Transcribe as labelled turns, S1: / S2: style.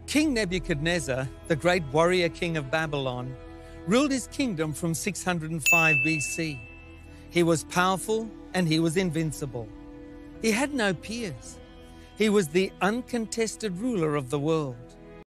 S1: King Nebuchadnezzar, the great warrior king of Babylon, ruled his kingdom from 605 BC. He was powerful and he was invincible. He had no peers. He was the uncontested ruler of the world.